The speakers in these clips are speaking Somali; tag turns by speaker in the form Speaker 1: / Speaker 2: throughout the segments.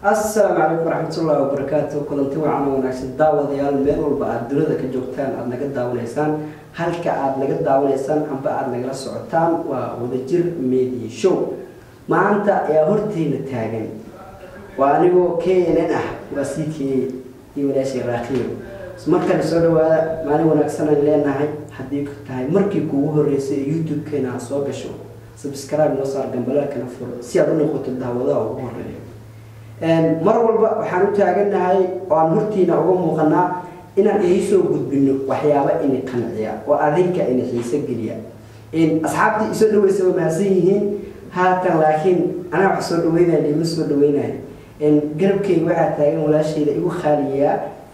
Speaker 1: السلام عليكم ورحمة الله وبركاته كلنتي وعنا ونعيش داوديال meel walba aad dunida ka joogtaan aad naga daawaneysaan halka aad naga daawaneysaan amba aad nagala socotaan waa wadajir media show maanta ayaa horteena taagan waa anigoo keenan ah wasiikii iyo walaashii raaqiyo markan soo dhawaada maalin wanaagsan aan leenahay haddii ku tahay markii kuugu horeysay YouTube-keena soo gasho subscribe noo saar gambalaalkana furo si aad u noqoto daawadaha ugu horeeya mar walba waxaan u taaganahay oo aan hortiina uga muuqanaa inaan ay soo gudbino waxyaabo inay qanciya oo adinka inay xiiso geliya asxaabtii isoo dhaweysay waa mahadsan yihiin haatan laakiin anaa wax soo dhaweynaya ima soo dhaweynayo garabkayga waxaa taagan walaashayda igu khaaliya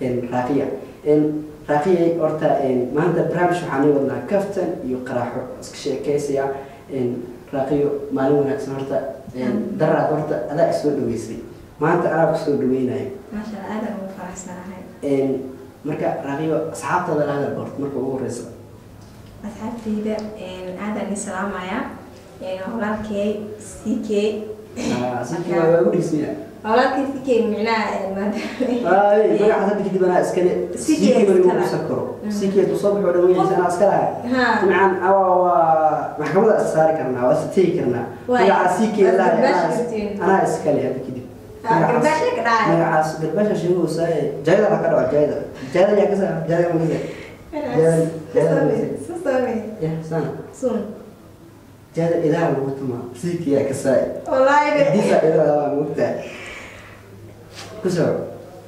Speaker 1: raaqiya horta maanta barnaamij waxaan ii wadnaa kaftan iyo qaraaxo iska sheekeysaya raaqiyo maalin wanaagsan horta daraad horta adaa isoo dhaweysay maanta anaa kusoo dhaweynayo
Speaker 2: maasha Allah aad ugu faraxsanahay
Speaker 1: marka raaqiyo asxaabtada la hadal horta marka ugu horeysa
Speaker 2: asxaabtayda aad aan salaamaya walaalkay CK
Speaker 1: CK waa u dhigsiya
Speaker 2: walaalkay CK micnaa
Speaker 1: magaca hadda kadib anaa iskale CK bari ugu sakaro CK tusoo baxo dhaweynaysa anaa iska lahay macaan maxkamada saari karnaa waa sitay karnaa magaca CK anaa iskale hadda kadib
Speaker 2: garbasha ka dhacay
Speaker 1: magacaas garbasha sheego saay jayda ka dhaco jayda yaa ka saa jayda ma ya sana
Speaker 2: sun
Speaker 1: jayda idaa lagu tuma CK yaa ka saay
Speaker 2: wallahi
Speaker 1: disa idaa waa mugta kusoo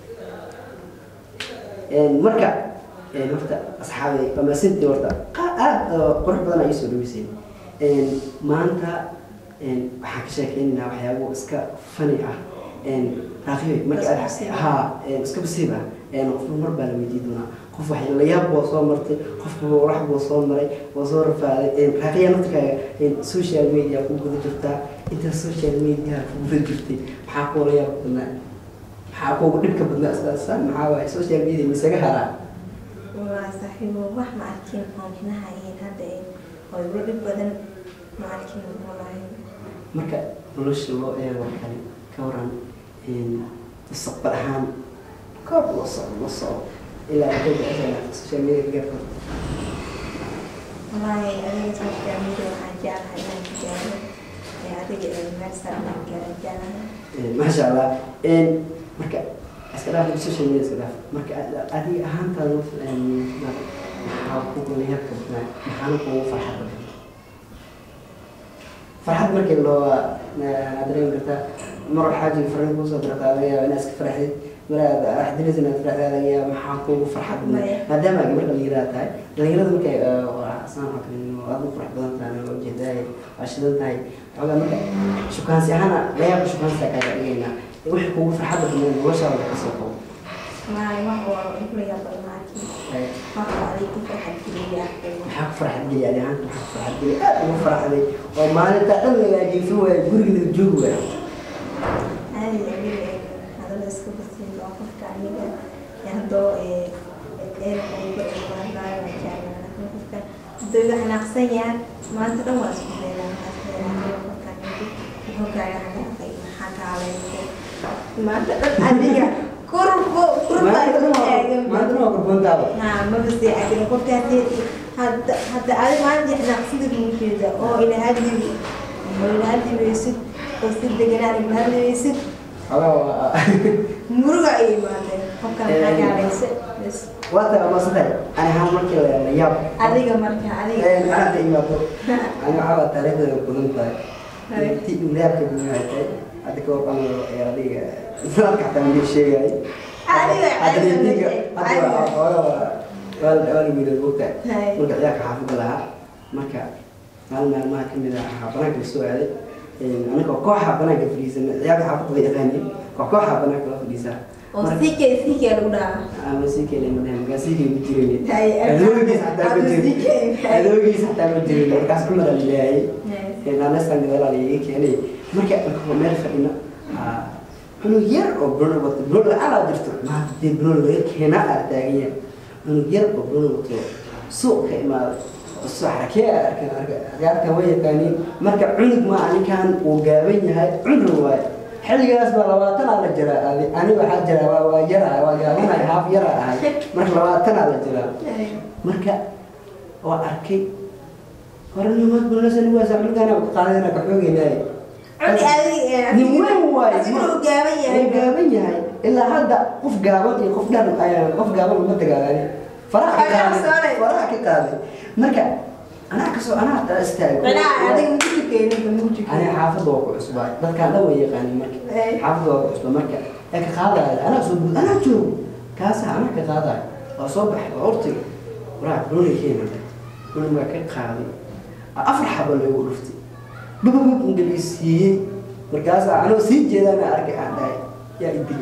Speaker 1: marka horta asxaabay ama sintii horta aad qurux badan ay soo dhaweysay maanta waxaan ka sheekeynaynaa waxyaabo iska fani ah raaqiyo marka iska basiiba qofka mar baa la weydiin doonaa qof wax la yaab boo soo martay qofka wax boo soo maray boo soo rafaaday raaqiya naftkaaga social media ku guda jirtaa inta social media ku guda jirtay maxaa kuu la yaab badnaa maxaa kuugu dhibka badnaa islaan maxaa waaye social media misaga haraa
Speaker 2: waa saaxiibo wax ma arkin oo minaha hadda oo dhib badan ma arkin wallahi
Speaker 1: marka nolosha loo eego kale ka waran mustaqbal ahaan koob loo socdo ilaa social media gaarto
Speaker 2: wallahi adiga social media waxaan jeclahay inaan gaaro adiga meel sare aan gaaro
Speaker 1: ما شاء الله marka iska dhaaf social media iska dhaaf marka adiga ahaantaada maxaa kugu leeyahay maxaa kugu farxad markii loo dareemi kartaa mar xaaji fariin ku soo dirtaa laga yaabaa inaad iska farxid maraad axdiris inaad farxdaaya maxaa kugu farxad maadaama gabar dhalinyarada tahay dhalinyarada markay asaan oo kale aad u farx badan tahay oo jeedaay waa shidan tahay xogaa marka shukaansi ahaana layaab shukaansi kaaga dhigaynaa wixii kugu farxadda badan noloshaada ka soo qabo
Speaker 2: wax waa la yaab badan maxaa ku
Speaker 1: farxad geliya ahaan maxaa farxad geliya aad ugu farxaday oo maalinta dhan laga jiifin waaya guriga la joogi waaya
Speaker 2: هذا السكوب السيد وقف كاميرا يهدو دوغا انا قصيا ما انت دو اسكو ليلا ما انت اديك كربو ما بس يعني قلت هذا ما عندي احنا قصيد المفيدة او الى هذه بيسد قصيد دقنان من هذه بيسد muruga ay imaadeen qofkan xagaalaysa bas
Speaker 1: wata ma saday ana markii la yaab
Speaker 2: adiga marka adiga
Speaker 1: ana imaado ana waxa taariikhda badan tahay tii ilaabka buuxay adiga oo aan adiga dadka tan sheegay adiga wala wiil buuta marka yaa ka xafid laha marka maalmaha kamid ah banaanka soo aaday anaka kooxa banaanka fariisan yaa ka xafid yaqaani kooxa banaanka la fariisa
Speaker 2: oo CK lagu dhaca
Speaker 1: ama CK la madam CK ma jirin adoogiis hatta ma jirin markaas kuma leeyahay inaan nastan gadaal ay keenay marka meel fadhina inuu yar oo Bruno ala jirto ma hadii Bruno la keena artaagiya inuu yar oo Bruno wato suuq ka imaado soo xarakee arka way yaqaaniin marka cunug ma anikan uu gaaban yahay cunug waay xilligaas baa 20 la jiraa aniga waxaa jira waa yara waa gaabanahay haaf yara ahay marka 20 la jiraa marka oo arkay horena ma bulshada waa saxilkana qaadayna ka xoogeenay
Speaker 2: عندي أبي
Speaker 1: نوين واي
Speaker 2: أسمعه جابية
Speaker 1: جابية هاي إلا هذا قف جابان يقف جابان أيام قف جابان ما تجاري فراح كذا مركا أنا كسر أنا استاجر
Speaker 2: أنا أديك ممكن
Speaker 1: أنا حافظ وقع أسبوع بس كان لو يقاني مركا حافظ وقع أسبوع مركا هيك خاضع أنا صوب أنا شو كاسة أنا كخاضع وصبح وعرتي وراح لوني كيما لوني ما كان خاضي أفرح باللي ورفتي بابا إنجليزي مركز أنا سيد جدا أنا أرجع عندي يا إدري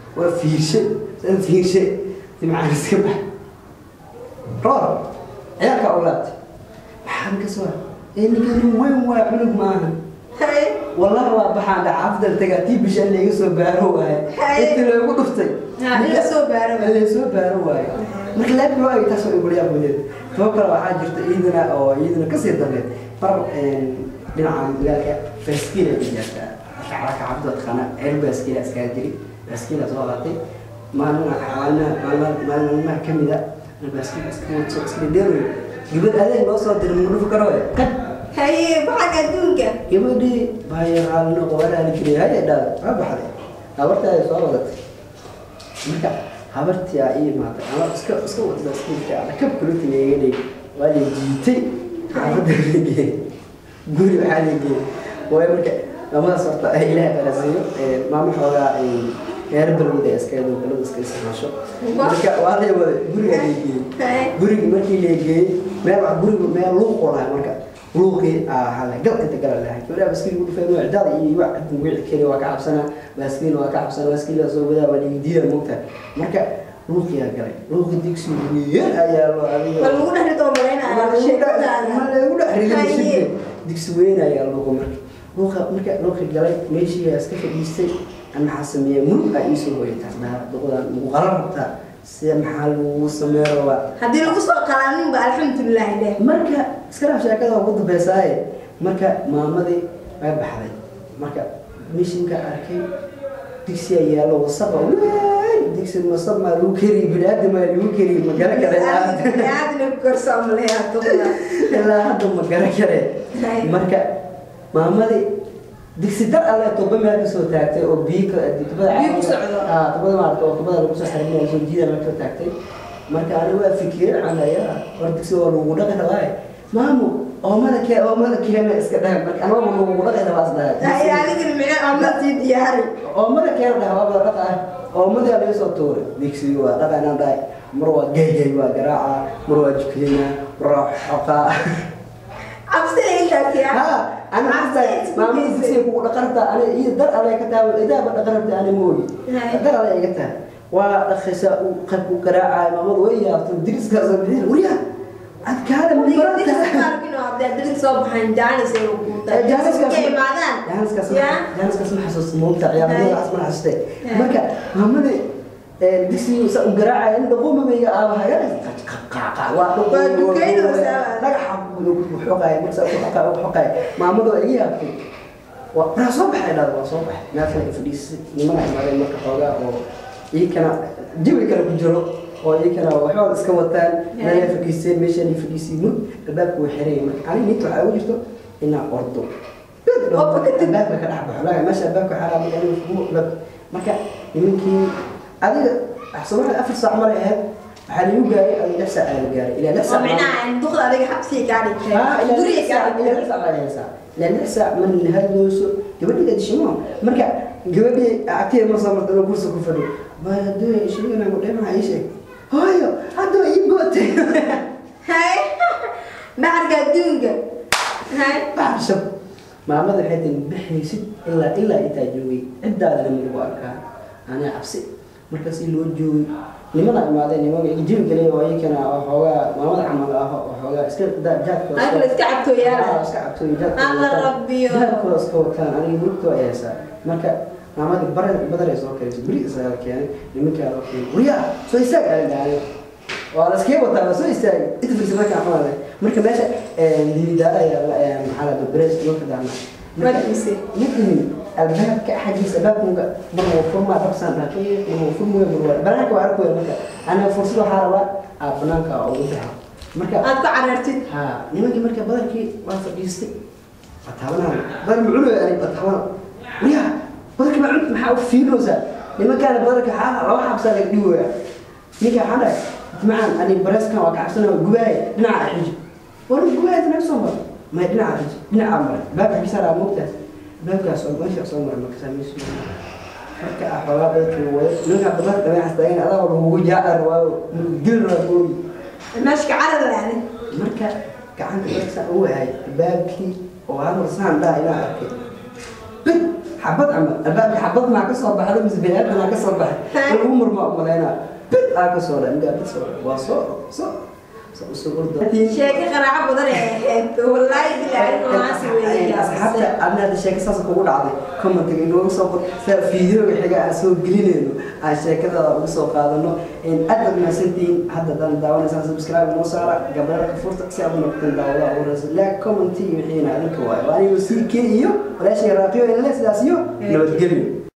Speaker 1: وفي شيء تمعنا السبح رار عيالك أولاد محمد كسوة إني كانوا وين وعملوا معنا والله هو بحال عفدل تقاتي بش اللي يسوي بارو هاي أنت لو قلتي اللي يسوي بارو هاي مركلات بواي تسوي يقول يا بني توكل واحد جرت إيدنا أو إيدنا كسر دبل فرق دينعام لك بسكيلة بيجتا أشعرك عبد الخنا عين بسكيلة أسكادري بسكيلة صغارتي ما كم ذا البسكيلة ديرو قبل هذا ما صار درمون فكروه قد
Speaker 2: هاي بعد دونك
Speaker 1: قبل دي باي على نقوله نكري هاي ده ما بحد عبرت هاي صغارت مركا عبرت يا إيه ما أنا اسكو بسكيلة على كم كلوتي يجيني وادي جيتي عبرت يجي guri waxa la geeyay way marka lama sarta ilaahay barasiyo maama xoogaa ay heer balwada iska yeelo balwada iska saxasho marka waa la wada guriga la geeyay guriga markii la geeyay meel wax guriga meel luuq qoraa marka luuqi hala galka tagala lahay wala baskiil ugu dhufay waa dad iyo wax wiil kale waa ka cabsana baskiil waa ka cabsana baskiil soo wada wali diida moogta marka luuqi ya galay luuqi digsi weeyaan ayaa loo adiga
Speaker 2: bal ugu dhaxrito malayna ana sheekada
Speaker 1: ma la ugu dhaxrito digsi weyn ayaa loo marka luuqi galay meeshii iska fadhiistay أنا حاسمية ملك أيسو ويتعنا دقودا مقررة سيا محل وسميروا
Speaker 2: هذه القصة قرانين بقى الحمد لله ده
Speaker 1: مركا سكرا شاكدا وقد بيساي مركا مامدي ما بحري مركا مشين كأركي دكسي يالو وصبا دكسي المصب ما لو كري بلاد ما لو كري ما جرى كذا
Speaker 2: يا نبكر سامل يا طفلة
Speaker 1: لا هذا ما جرى كذا مركا مامدي دكسي در على توبة ما بيسوي تاعتي أو بيك تبغى تبغى ما تبغى لبسه حريمي عشان جديد ما تبغى تاعتي مركا أنا بقى فكر على يا وردكسي والوجودة كذا واي مامو أو ما ذا كلام إسكتها مركا أنا ما الوجودة كذا واصلة
Speaker 2: يعني كلمة أملا تيجي
Speaker 1: أو ما ذا كلام ده هو بقى أو ما ذا ليس طور دكسي وقطع أنا ده مروة جاي وجراعة مروة جكينا مروة حقا
Speaker 2: أبصر أنت يا
Speaker 1: أنا حاسة ما من دكسي يقول قربت أنا يدر على كتاب إذا قربت أنا موي يدر على كتاب وأخساء قلب قراءة ما مضوية تدرس كذا بدين وريا أتكلم من قراءة
Speaker 2: درس صباح جالس
Speaker 1: جالس كسم حساس ممتع يا بدي أسمع حسيت مركا محمد دكسي وقراءة إنه قوم بيجا هاي لا حب وحقاي مرسل وحقاي ما مضوا إياه وأنا صبح هذا صبح نافع فليس ما نعمل مركا حقا أو كان جيبي كانوا بيجروا كانوا وحول اسكوتان لا يفكيسين مشان يفكيسين الباب وحريم علي نيتو عاوجتو إن أردو الباب كان أحب حلاقة ماشي الباب حرام يعني فوق لب مركا يمكن هذه أحسن واحد أفر ساعة مرة هاد حالي يوجاي أنا نفس الجاري إلى نفس
Speaker 2: معناه أن دخل عليك حبسي قاعد
Speaker 1: دوري قاعد إلى نفس على ساعة لأن نفس من هذا يوسف قبل كده شنو مركا قبل أعطيه مرة مرة أنا بورس كفرو ما يدري شنو أنا أقول له ما هي شيء هايو هذا يبغى
Speaker 2: هاي بعد قدونج هاي
Speaker 1: بعشب ما ماذا حيث بحيث إلا يتجوي عدة من الواقع أنا أبسط مركز اللوجو لماذا ما هذا لماذا يجيب كلي وهي كان هو ما ماذا عمل هو اسكت جات
Speaker 2: أنا اسكعبتو يا
Speaker 1: اسكعبتو جات
Speaker 2: الله ربي
Speaker 1: جات كوسكو كان أنا يقولتو يا سا مركز ما ماذا بدر يسوق كذي بريء سهل كان لمن كان ويا سو يساق على وعلى سكيب وتعالى سو يساق أنت في السماء كعمله مركز ماشي اللي بدأ يا محل البريس يوم كذا
Speaker 2: ما تنسي
Speaker 1: الباب كحديث الباب مرة وفرما رقصان لكن وفرما مرة بناك وعرفوا مكة أنا فرصة حارة بناك أو وضعها مكة
Speaker 2: أنت عرفتي
Speaker 1: ها نمكي مكة بدركي وافق يستي أتهاونا بدر معلو يعني أتهاونا ويا بدرك ما عمت محاول في نوزة لما كان بدرك حالة روح بسالك ديوة نيجي حالة معاً أنا بريس كان واقع سنة جواي نع حج وأنا جواي نفسهم ما نع حج نع عمر باب حسارة مقتل باب كسر ما شاء الله ما كسر مسلم حكى أحوالك ونرجع بدرك ما يحتاجين هذا وهو جاء وقل رجوي
Speaker 2: ماشي على يعني
Speaker 1: مركا كعند بريس هو هاي بابكي وهذا صان لا إله إلا حبض عمل الباب حبض مع كسر بحر مزبلات مع كسر بحر الأمور ما أملينا كسر إنجا كسر وصار صار
Speaker 2: شيء خراب بدر والله بالله ما سوي
Speaker 1: حتى أنا هذا الشيء قصص كقول عادي كم تقولون صبر فيديو حاجة أسوق قليلين الشيء كذا وصوق هذا إنه إن أدب ما سنتين هذا داون إنسان سبسكرايب وصار قبل فرصة سأبغى نقطة داون ورسل لا كومنتي حين عليك وأنا وسيكي ولا شيء راقي ولا سياسيو نبتقلي